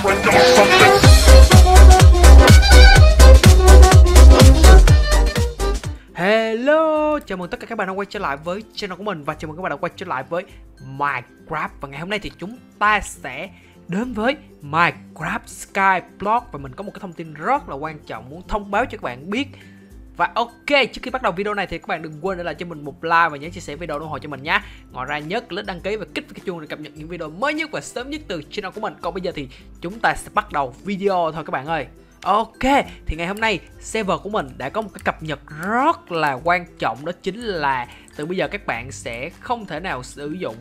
Hello, chào mừng tất cả các bạn đã quay trở lại với channel của mình. Và chào mừng các bạn đã quay trở lại với Minecraft. Và ngày hôm nay thì chúng ta sẽ đến với Minecraft Skyblock. Và mình có một cái thông tin rất là quan trọng muốn thông báo cho các bạn biết. Và ok, trước khi bắt đầu video này thì các bạn đừng quên để lại cho mình một like và nhớ chia sẻ video ủng hộ cho mình nhé. Ngoài ra nhớ click đăng ký và kích vào cái chuông để cập nhật những video mới nhất và sớm nhất từ channel của mình. Còn bây giờ thì chúng ta sẽ bắt đầu video thôi các bạn ơi. Ok, thì ngày hôm nay server của mình đã có một cái cập nhật rất là quan trọng. Đó chính là từ bây giờ các bạn sẽ không thể nào sử dụng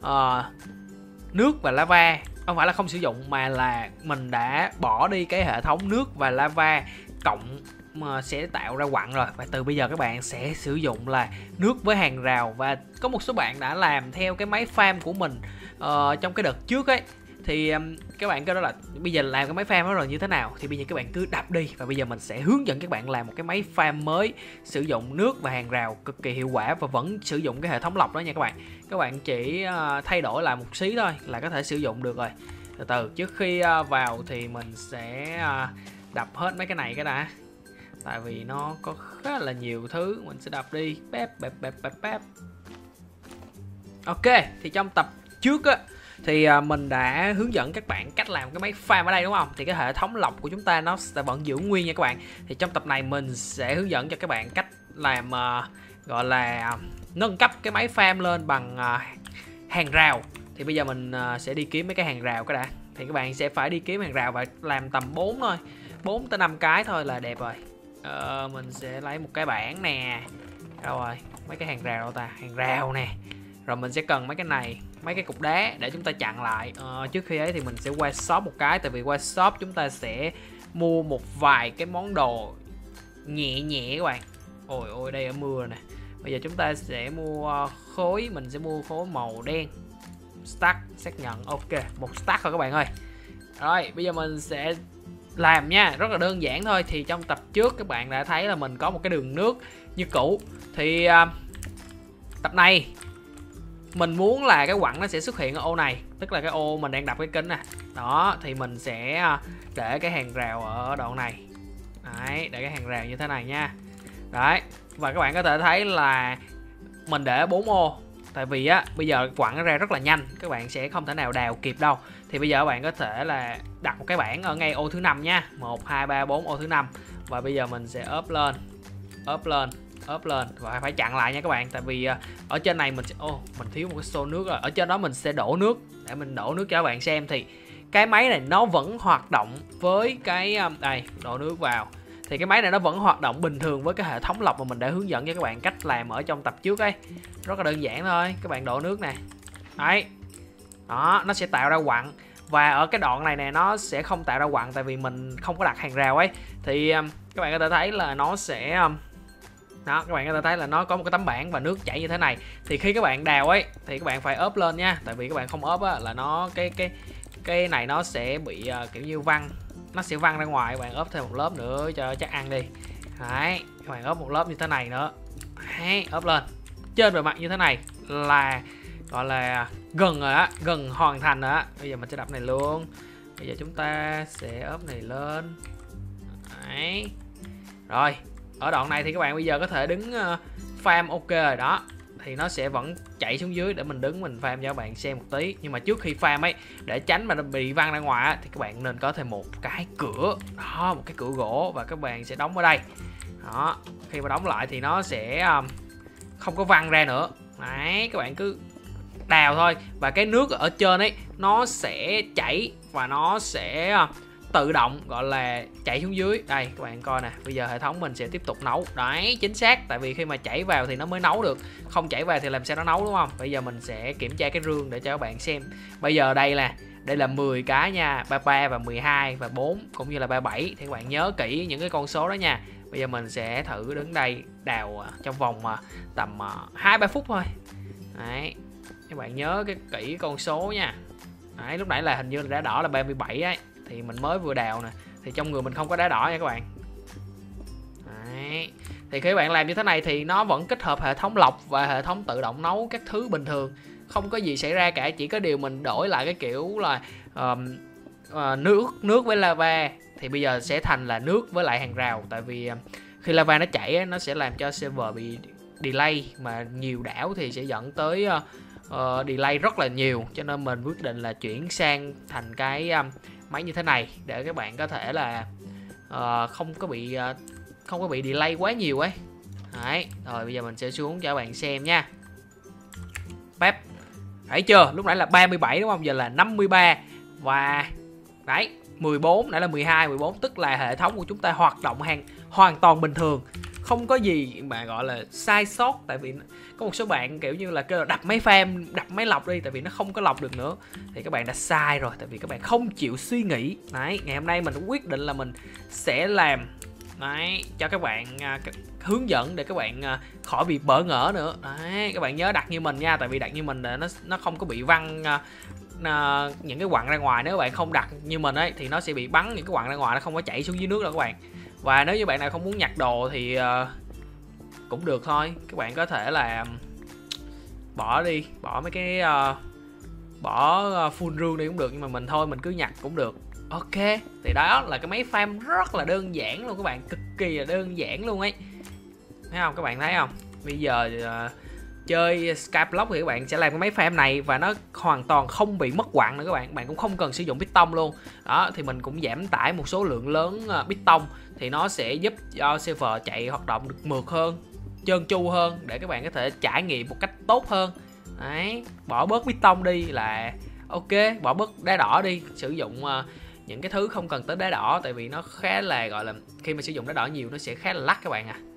nước và lava. Không phải là không sử dụng mà là mình đã bỏ đi cái hệ thống nước và lava cộng mà sẽ tạo ra quặng rồi. Và từ bây giờ các bạn sẽ sử dụng là nước với hàng rào. Và có một số bạn đã làm theo cái máy farm của mình trong cái đợt trước ấy. Thì các bạn kêu đó là bây giờ làm cái máy farm đó rồi như thế nào. Thì bây giờ các bạn cứ đập đi. Và bây giờ mình sẽ hướng dẫn các bạn làm một cái máy farm mới, sử dụng nước và hàng rào cực kỳ hiệu quả. Và vẫn sử dụng cái hệ thống lọc đó nha các bạn. Các bạn chỉ thay đổi lại một xí thôi là có thể sử dụng được rồi. Từ từ trước khi vào thì mình sẽ đập hết mấy cái này cái đã. Tại vì nó có khá là nhiều thứ. Mình sẽ đập đi. Bép. Ok, thì trong tập trước á thì mình đã hướng dẫn các bạn cách làm cái máy farm ở đây đúng không? Thì cái hệ thống lọc của chúng ta nó sẽ vẫn giữ nguyên nha các bạn. Thì trong tập này mình sẽ hướng dẫn cho các bạn cách làm gọi là nâng cấp cái máy farm lên bằng hàng rào. Thì bây giờ mình sẽ đi kiếm mấy cái hàng rào cái đã. Thì các bạn sẽ phải đi kiếm hàng rào và làm tầm 4 thôi, 4 tới 5 cái thôi là đẹp rồi. Mình sẽ lấy một cái bảng nè. Rồi mấy cái hàng rào đâu ta? Hàng rào nè. Rồi mình sẽ cần mấy cái này, mấy cái cục đá để chúng ta chặn lại. Trước khi ấy thì mình sẽ qua shop một cái. Tại vì qua shop chúng ta sẽ mua một vài cái món đồ nhẹ nhẹ các bạn. Ôi đây ở mưa nè. Bây giờ chúng ta sẽ mua khối. Mình sẽ mua khối màu đen. Stack, xác nhận. Ok, một stack thôi các bạn ơi. Rồi bây giờ mình sẽ làm nha, rất là đơn giản thôi. Thì trong tập trước các bạn đã thấy là mình có một cái đường nước như cũ. Thì tập này mình muốn là cái quặng nó sẽ xuất hiện ở ô này. Tức là cái ô mình đang đập cái kính nè. Đó, thì mình sẽ để cái hàng rào ở đoạn này. Đấy, để cái hàng rào như thế này nha. Đấy, và các bạn có thể thấy là mình để 4 ô. Tại vì á, bây giờ quặng nó ra rất là nhanh. Các bạn sẽ không thể nào đào kịp đâu. Thì bây giờ các bạn có thể là đặt một cái bảng ở ngay ô thứ 5 nha. 1, 2, 3, 4 ô thứ 5. Và bây giờ mình sẽ ốp lên và phải chặn lại nha các bạn. Tại vì ở trên này mình sẽ mình thiếu một cái xô nước rồi. Ở trên đó mình sẽ đổ nước. Để mình đổ nước cho các bạn xem. Thì cái máy này nó vẫn hoạt động với cái đây, đổ nước vào. Thì cái máy này nó vẫn hoạt động bình thường với cái hệ thống lọc mà mình đã hướng dẫn cho các bạn cách làm ở trong tập trước ấy. Rất là đơn giản thôi. Các bạn đổ nước nè. Đấy. Đó, nó sẽ tạo ra quặng. Và ở cái đoạn này nè nó sẽ không tạo ra quặng. Tại vì mình không có đặt hàng rào ấy. Thì các bạn có thể thấy là nó sẽ đó, các bạn có thể thấy là nó có một cái tấm bảng và nước chảy như thế này. Thì khi các bạn đào ấy thì các bạn phải ốp lên nha. Tại vì các bạn không ốp á là nó cái này nó sẽ bị kiểu như văng. Nó sẽ văng ra ngoài. Các bạn ốp thêm một lớp nữa cho chắc ăn đi. Đấy, các bạn ốp một lớp như thế này nữa. Đấy, ốp lên. Trên bề mặt như thế này là gọi là gần rồi á, gần hoàn thành rồi á. Bây giờ mình sẽ đập này luôn. Bây giờ chúng ta sẽ ốp này lên. Đấy. Rồi, ở đoạn này thì các bạn bây giờ có thể đứng farm ok rồi đó. Thì nó sẽ vẫn chạy xuống dưới để mình đứng mình farm cho các bạn xem một tí. Nhưng mà trước khi farm ấy, để tránh mà nó bị văng ra ngoài á, thì các bạn nên có thêm một cái cửa. Đó, một cái cửa gỗ. Và các bạn sẽ đóng ở đây. Đó, khi mà đóng lại thì nó sẽ không có văng ra nữa. Đấy, các bạn cứ đào thôi. Và cái nước ở trên ấy nó sẽ chảy và nó sẽ tự động gọi là chảy xuống dưới. Đây các bạn coi nè. Bây giờ hệ thống mình sẽ tiếp tục nấu. Đấy, chính xác. Tại vì khi mà chảy vào thì nó mới nấu được. Không chảy vào thì làm sao nó nấu đúng không? Bây giờ mình sẽ kiểm tra cái rương để cho các bạn xem. Bây giờ đây là 10 cái nha. 33 và 12 và 4 cũng như là 37. Thì các bạn nhớ kỹ những cái con số đó nha. Bây giờ mình sẽ thử đứng đây đào trong vòng tầm 2-3 phút thôi. Đấy, các bạn nhớ kỹ con số nha. Đấy, lúc nãy là hình như là đá đỏ là 37 ấy. Thì mình mới vừa đào nè. Thì trong người mình không có đá đỏ nha các bạn. Đấy. Thì khi các bạn làm như thế này thì nó vẫn kết hợp hệ thống lọc và hệ thống tự động nấu các thứ bình thường. Không có gì xảy ra cả. Chỉ có điều mình đổi lại cái kiểu là nước với lava thì bây giờ sẽ thành là nước với lại hàng rào. Tại vì khi lava nó chảy nó sẽ làm cho server bị delay, mà nhiều đảo thì sẽ dẫn tới delay rất là nhiều, cho nên mình quyết định là chuyển sang thành cái máy như thế này để các bạn có thể là không có bị delay quá nhiều ấy. Đấy, rồi bây giờ mình sẽ xuống cho các bạn xem nha. Pep. Thấy chưa? Lúc nãy là 37 đúng không? Giờ là 53 và đấy, 14, nãy là 12, 14, tức là hệ thống của chúng ta hoạt động hoàn toàn bình thường. Không có gì mà gọi là sai sót. Tại vì có một số bạn kiểu như là kêu là đập máy farm, đập máy lọc đi, tại vì nó không có lọc được nữa. Thì các bạn đã sai rồi, tại vì các bạn không chịu suy nghĩ. Đấy, ngày hôm nay mình quyết định là mình sẽ làm đấy cho các bạn hướng dẫn để các bạn khỏi bị bỡ ngỡ nữa. Đấy, các bạn nhớ đặt như mình nha, tại vì đặt như mình nó không có bị văng những cái quặng ra ngoài. Nếu bạn không đặt như mình ấy thì nó sẽ bị bắn những cái quặng ra ngoài, nó không có chảy xuống dưới nước đâu các bạn. Và nếu như bạn nào không muốn nhặt đồ thì cũng được thôi, các bạn có thể là bỏ đi, bỏ mấy cái bỏ full rương đi cũng được, nhưng mà mình thôi mình cứ nhặt cũng được. Ok, thì đó là cái máy farm rất là đơn giản luôn các bạn, cực kỳ là đơn giản luôn ấy. Thấy không, các bạn thấy không? Bây giờ chơi Skyblock thì các bạn sẽ làm cái máy farm này và nó hoàn toàn không bị mất quặng nữa các bạn. Bạn cũng không cần sử dụng piston luôn. Đó, thì mình cũng giảm tải một số lượng lớn piston thì nó sẽ giúp cho server chạy hoạt động được mượt hơn, trơn tru hơn để các bạn có thể trải nghiệm một cách tốt hơn. Đấy, bỏ bớt piston đi là ok, bỏ bớt đá đỏ đi, sử dụng những cái thứ không cần tới đá đỏ, tại vì nó khá là gọi là khi mà sử dụng đá đỏ nhiều nó sẽ khá là lắc các bạn à.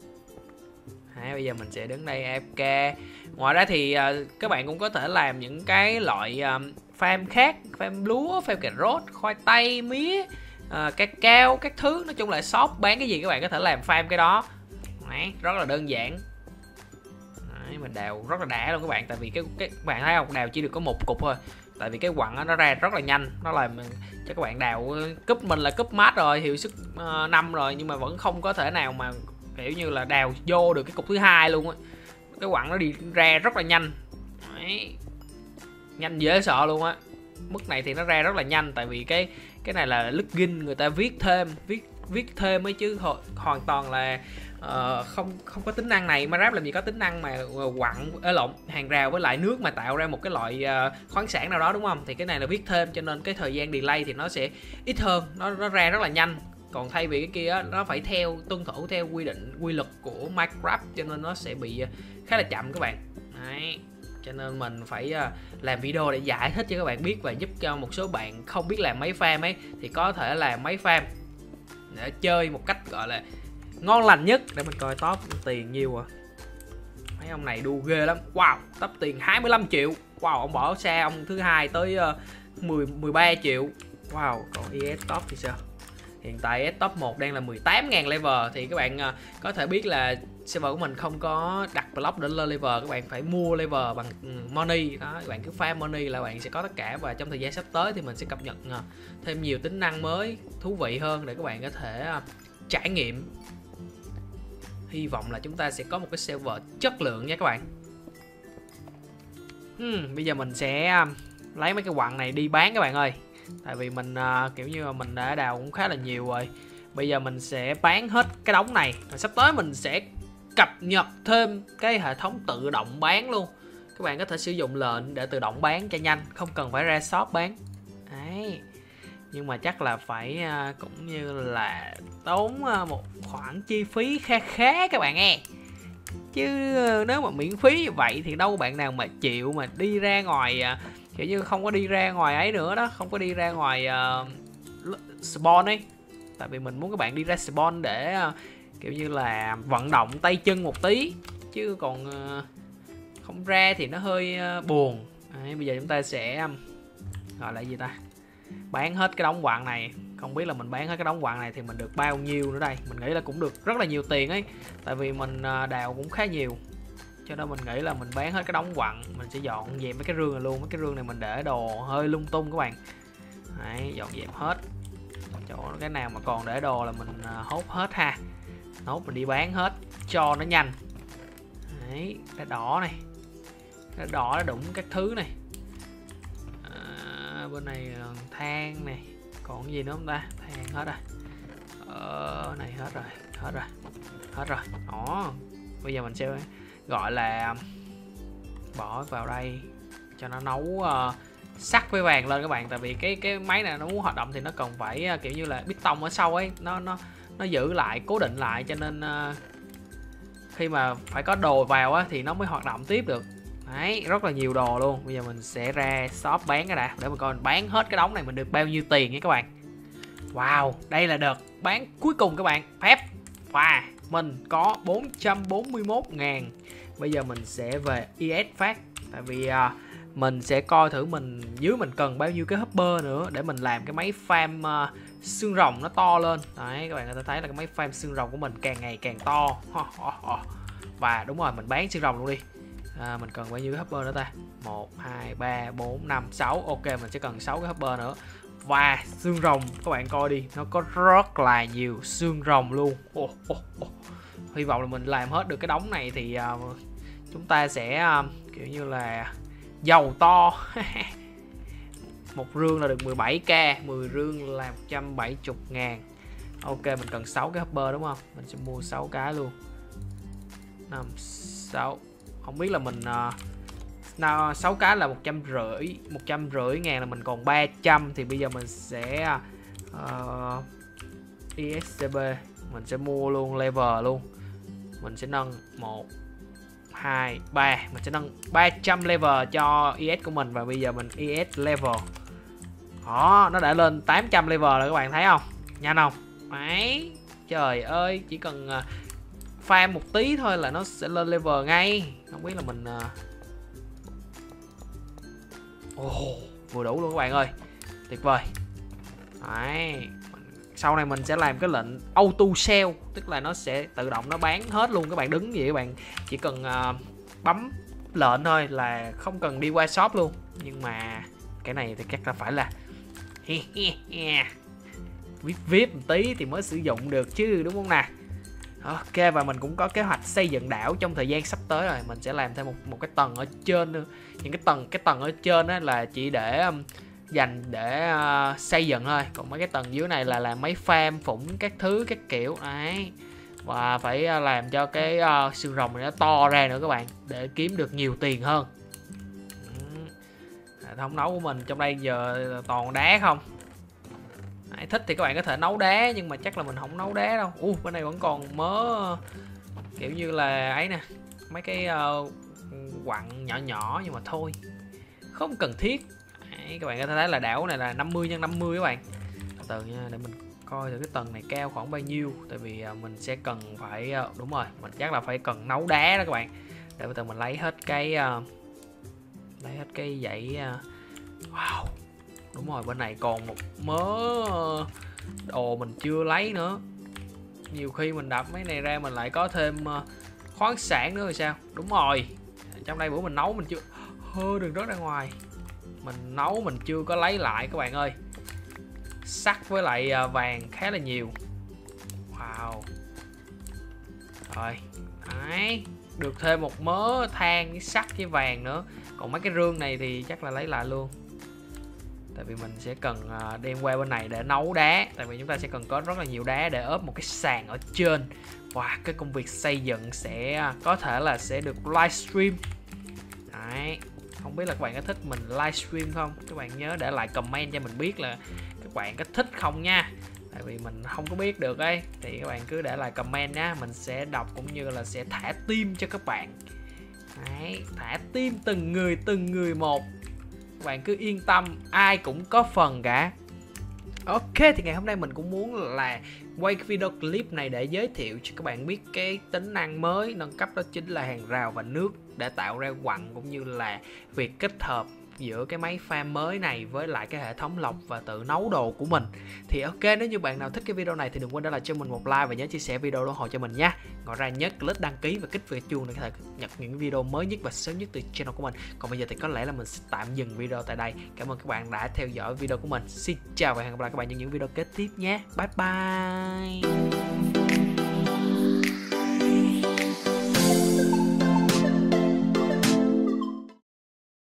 Đấy, bây giờ mình sẽ đứng đây AFK. Ngoài ra thì các bạn cũng có thể làm những cái loại farm khác, farm lúa, farm cà rốt, khoai tây, mía, cacao, các thứ. Nói chung là shop bán cái gì các bạn có thể làm farm cái đó. Đấy, rất là đơn giản. Đấy, mình đào rất là đã luôn các bạn, tại vì cái bạn thấy không, đào chỉ được có một cục thôi. Tại vì cái quặng nó ra rất là nhanh, nó làm cho các bạn đào cúp mình là cúp mát rồi, hiệu suất 5 rồi, nhưng mà vẫn không có thể nào mà kiểu như là đào vô được cái cục thứ hai luôn á. Cái quặng nó đi ra rất là nhanh. Đấy, nhanh dễ sợ luôn á. Mức này thì nó ra rất là nhanh, tại vì cái này là plugin người ta viết thêm ấy, chứ hoàn toàn là không có tính năng này. Minecraft làm gì có tính năng mà quặng lộn hàng rào với lại nước mà tạo ra một cái loại khoáng sản nào đó, đúng không? Thì cái này là viết thêm, cho nên cái thời gian delay thì nó sẽ ít hơn, nó ra rất là nhanh. Còn thay vì cái kia nó phải tuân thủ theo quy luật của Minecraft, cho nên nó sẽ bị khá là chậm các bạn. Đấy, cho nên mình phải làm video để giải thích cho các bạn biết, và giúp cho một số bạn không biết làm máy farm ấy thì có thể làm máy farm để chơi một cách gọi là ngon lành nhất. Để mình coi top tiền nhiêu à. Mấy ông này đu ghê lắm. Wow, top tiền 25 triệu. Wow, ông bỏ xa ông thứ hai tới 13 triệu. Wow, còn ES top thì sao? Hiện tại ES top 1 đang là 18.000 level. Thì các bạn có thể biết là server của mình không có đặt block để lên level, các bạn phải mua level bằng money đó. Các bạn cứ farm money là bạn sẽ có tất cả. Và trong thời gian sắp tới thì mình sẽ cập nhật thêm nhiều tính năng mới thú vị hơn để các bạn có thể trải nghiệm. Hy vọng là chúng ta sẽ có một cái server chất lượng nha các bạn. Bây giờ mình sẽ lấy mấy cái quặng này đi bán các bạn ơi. Tại vì mình kiểu như là mình đã đào cũng khá là nhiều rồi. Bây giờ mình sẽ bán hết cái đống này. Và sắp tới mình sẽ cập nhật thêm cái hệ thống tự động bán luôn. Các bạn có thể sử dụng lệnh để tự động bán cho nhanh, không cần phải ra shop bán. Đấy. Nhưng mà chắc là phải cũng như là tốn một khoản chi phí khá các bạn nghe. Chứ nếu mà miễn phí như vậy thì đâu bạn nào mà chịu mà đi ra ngoài, kiểu như không có đi ra ngoài ấy nữa đó, không có đi ra ngoài spawn ấy. Tại vì mình muốn các bạn đi ra spawn để kiểu như là vận động tay chân một tí, chứ còn không ra thì nó hơi buồn. Đấy, bây giờ chúng ta sẽ gọi là gì ta, bán hết cái đống quặng này. Không biết là mình bán hết cái đống quặng này thì mình được bao nhiêu nữa đây. Mình nghĩ là cũng được rất là nhiều tiền ấy, tại vì mình đào cũng khá nhiều, cho nên mình nghĩ là mình bán hết cái đống quặng. Mình sẽ dọn dẹp mấy cái rương này luôn. Mấy cái rương này mình để đồ hơi lung tung các bạn. Đấy, dọn dẹp hết. Chỗ cái nào mà còn để đồ là mình hốt hết ha. Hốt mình đi bán hết cho nó nhanh. Đấy, cái đỏ này, cái đỏ nó đụng các thứ này. Bên này than này, còn cái gì nữa không ta? Than hết rồi. Này hết rồi. Đó, bây giờ mình sẽ gọi là bỏ vào đây cho nó nấu sắt với vàng lên các bạn. Tại vì cái máy này nó muốn hoạt động thì nó cần phải kiểu như là bít tông ở sau ấy, nó giữ lại, cố định lại, cho nên khi mà phải có đồ vào á thì nó mới hoạt động tiếp được. Đấy, rất là nhiều đồ luôn. Bây giờ mình sẽ ra shop bán cái đã, để mình coi mình bán hết cái đống này mình được bao nhiêu tiền nha các bạn. Wow, đây là đợt bán cuối cùng các bạn. Phép và mình có 441.000. Bây giờ mình sẽ về ES phát. Tại vì mình sẽ coi thử mình cần bao nhiêu cái hopper nữa để mình làm cái máy farm xương rồng nó to lên. Đấy, các bạn có thể thấy là cái máy farm xương rồng của mình càng ngày càng to. Và đúng rồi, mình bán xương rồng luôn đi. Mình cần bao nhiêu cái hopper nữa ta? 1, 2, 3, 4, 5, 6. Ok, mình sẽ cần 6 cái hopper nữa. Và xương rồng, các bạn coi đi, nó có rất là nhiều xương rồng luôn. Hy vọng là mình làm hết được cái đống này thì chúng ta sẽ kiểu như là giàu to. Một rương là được 17k, 10 rương là 170.000. Ok, mình cần 6 cái hopper đúng không? Mình sẽ mua 6 cái luôn. 5, 6. Không biết là mình 6 cái là 150 ngàn, là mình còn 300. Thì bây giờ mình sẽ ESCB mình sẽ mua luôn level luôn. Mình sẽ nâng 1, 2, 3. Mình sẽ nâng 300 level cho ES của mình. Và bây giờ mình ES level. Đó, nó đã lên 800 level rồi các bạn thấy không? Nhanh không? Đấy, trời ơi, chỉ cần farm một tí thôi là nó sẽ lên level ngay. Không biết là mình vừa đủ luôn các bạn ơi. Tuyệt vời. Đấy. Sau này mình sẽ làm cái lệnh auto sell, tức là nó sẽ tự động nó bán hết luôn. Các bạn đứng vậy, các bạn chỉ cần bấm lệnh thôi là không cần đi qua shop luôn. Nhưng mà cái này thì chắc là phải là VIP một tí thì mới sử dụng được chứ, đúng không nè? Ok, và mình cũng có kế hoạch xây dựng đảo trong thời gian sắp tới rồi. Mình sẽ làm thêm một cái tầng ở trên nữa. Những cái tầng ở trên đó là chỉ để dành để xây dựng thôi. Còn mấy cái tầng dưới này là làm mấy farm phủng các thứ các kiểu đấy. Và phải làm cho cái xương rồng này nó to ra nữa các bạn, để kiếm được nhiều tiền hơn. Hệ thống nấu của mình trong đây giờ toàn đá không. Đấy, thích thì các bạn có thể nấu đá, nhưng mà chắc là mình không nấu đá đâu. Bên này vẫn còn mớ kiểu như là ấy nè, mấy cái quặng nhỏ nhỏ, nhưng mà thôi, không cần thiết. Đấy, các bạn có thể thấy là đảo này là 50x50 các bạn. Từ nha, để mình coi thử cái tầng này cao khoảng bao nhiêu. Tại vì mình sẽ cần phải đúng rồi, mình chắc là phải cần nấu đá đó các bạn. Để từ mình lấy hết cái dãy wow. Đúng rồi, bên này còn một mớ đồ mình chưa lấy nữa. Nhiều khi mình đập mấy này ra mình lại có thêm khoáng sản nữa rồi sao? Đúng rồi, trong đây bữa mình nấu mình chưa đừng rớt ra ngoài. Mình nấu mình chưa có lấy lại các bạn ơi. Sắt với lại vàng khá là nhiều. Wow. Rồi. Đấy, được thêm một mớ than với sắt với vàng nữa. Còn mấy cái rương này thì chắc là lấy lại luôn. Tại vì mình sẽ cần đem qua bên này để nấu đá. Tại vì chúng ta sẽ cần có rất là nhiều đá để ốp một cái sàn ở trên. Và cái công việc xây dựng sẽ có thể là sẽ được livestream. Đấy. Không biết là các bạn có thích mình livestream không? Các bạn nhớ để lại comment cho mình biết là các bạn có thích không nha. Tại vì mình không có biết được ấy. Thì các bạn cứ để lại comment nhá. Mình sẽ đọc cũng như là sẽ thả tim cho các bạn. Đấy, thả tim từng người một. Các bạn cứ yên tâm, ai cũng có phần cả. Ok, thì ngày hôm nay mình cũng muốn là quay cái video clip này để giới thiệu cho các bạn biết cái tính năng mới nâng cấp, đó chính là hàng rào và nước, để tạo ra quặng cũng như là việc kết hợp giữa cái máy farm mới này với lại cái hệ thống lọc và tự nấu đồ của mình. Thì ok, nếu như bạn nào thích cái video này thì đừng quên để lại cho mình một like và nhớ chia sẻ video ủng hộ cho mình nha. Ngoài ra nhớ click đăng ký và kích vào chuông để có thể nhận những video mới nhất và sớm nhất từ channel của mình. Còn bây giờ thì có lẽ là mình sẽ tạm dừng video tại đây. Cảm ơn các bạn đã theo dõi video của mình. Xin chào và hẹn gặp lại các bạn trong những video kế tiếp nhé. Bye bye.